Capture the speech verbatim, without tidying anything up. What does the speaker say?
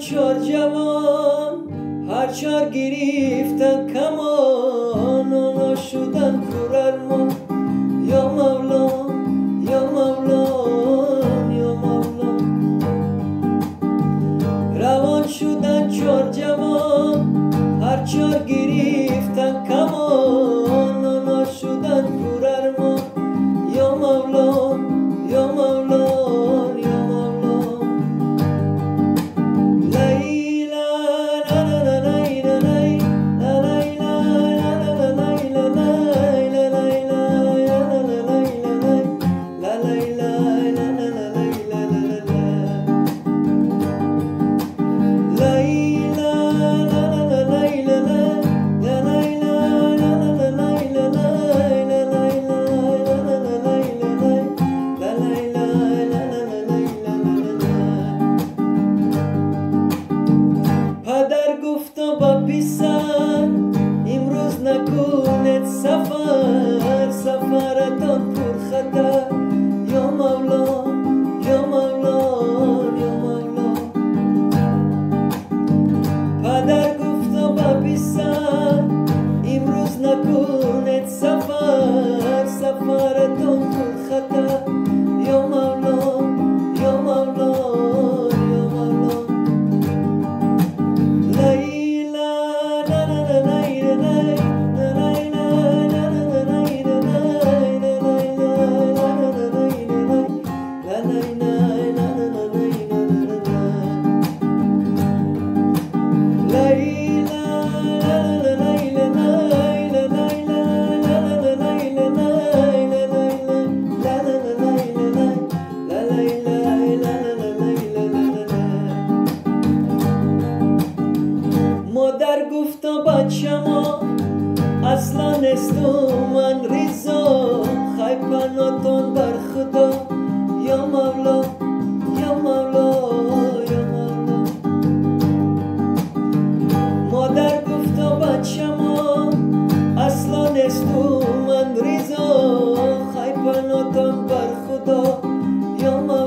چار جوان هر چار گرفتن کمان آنا شدن کوررمان یا مولا یا مولا یا مولا روان شدن چار جوان هر چار گرفتن کمان آنا شدن کوررمان یا مولا یا مولا امروز نکند سفر سفرتان پر خطر یا مولا یا مولا یا مولا پدر گفتا با پسر امروز نکند سفر سفرتان پر خطر یا مولا یا مولا یا مولا مادر گفتا بچه ما اصلا نستو من ریزا خی پناتان بر خدا یا مولا یا مولا یا مولا مادر گفتا بچه ما اصلا نستو من ریزا خی پناتان بر خدا یا مولا